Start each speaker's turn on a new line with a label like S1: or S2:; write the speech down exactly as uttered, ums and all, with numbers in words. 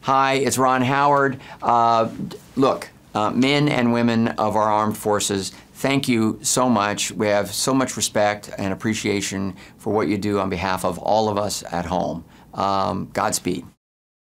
S1: Hi, it's Ron Howard. Uh, look, uh, men and women of our armed forces, thank you so much. We have so much respect and appreciation for what you do on behalf of all of us at home. Um, Godspeed.